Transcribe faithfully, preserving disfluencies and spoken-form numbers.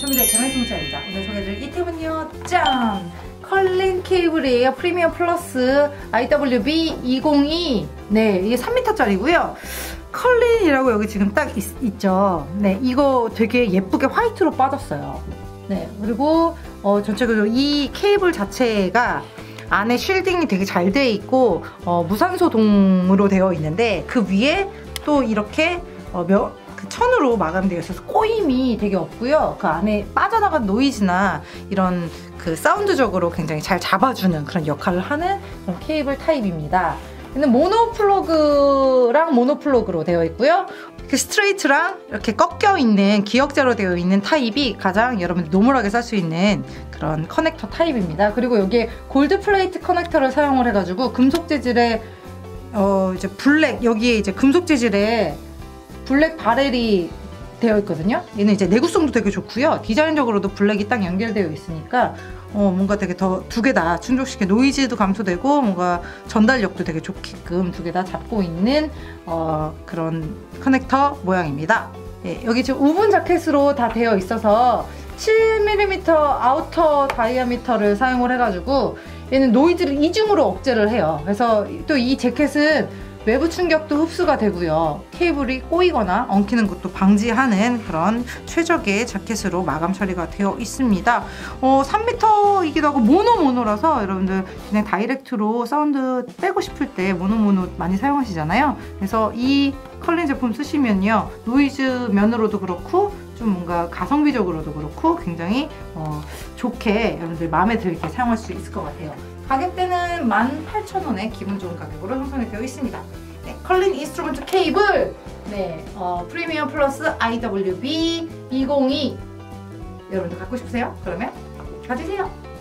준비된 개발송자입니다. 오늘 소개해드릴 이템은요, 짠! 컬린 케이블이에요. 프리미엄 플러스 아이더블유비 이공이. 네, 이게 삼 미터짜리고요. 컬린이라고 여기 지금 딱 있, 있죠. 네, 이거 되게 예쁘게 화이트로 빠졌어요. 네, 그리고 어, 전체적으로 이 케이블 자체가 안에 쉴딩이 되게 잘 되어 있고 어, 무산소동으로 되어 있는데 그 위에 또 이렇게 어, 며, 그 천으로 마감되어 있어서 꼬임이 되게 없고요. 그 안에 빠져나간 노이즈나 이런 그 사운드적으로 굉장히 잘 잡아주는 그런 역할을 하는 그런 케이블 타입입니다. 근데 모노플러그랑 모노플러그로 되어 있고요. 이렇게 스트레이트랑 이렇게 꺾여 있는 기역자로 되어 있는 타입이 가장 여러분들 노멀하게 살 수 있는 그런 커넥터 타입입니다. 그리고 여기에 골드 플레이트 커넥터를 사용을 해가지고 금속 재질의 어 이제 블랙, 여기에 이제 금속 재질의 블랙 바렐이 되어 있거든요. 얘는 이제 내구성도 되게 좋고요. 디자인적으로도 블랙이 딱 연결되어 있으니까 어 뭔가 되게 더 두 개 다 충족시켜, 노이즈도 감소되고 뭔가 전달력도 되게 좋게끔 두 개 다 잡고 있는 어 그런 커넥터 모양입니다. 예, 여기 지금 오븐 자켓으로 다 되어 있어서 칠 밀리미터 아우터 다이아미터를 사용을 해가지고 얘는 노이즈를 이중으로 억제를 해요. 그래서 또 이 재켓은 외부 충격도 흡수가 되고요. 케이블이 꼬이거나 엉키는 것도 방지하는 그런 최적의 자켓으로 마감 처리가 되어 있습니다. 어, 삼 미터이기도 하고 모노 모노라서 여러분들 그냥 다이렉트로 사운드 빼고 싶을 때 모노 모노 많이 사용하시잖아요. 그래서 이 컬린 제품 쓰시면요, 노이즈 면으로도 그렇고 좀 뭔가 가성비적으로도 그렇고 굉장히 어, 좋게 여러분들 마음에 들게 사용할 수 있을 것 같아요. 가격대는 만 팔천 원에 기분 좋은 가격으로 형성이 되어 있습니다. 네, 컬린 인스트루먼트 케이블, 네, 어, 프리미엄 플러스 아이더블유비 이공이 여러분들 갖고 싶으세요? 그러면 가지세요.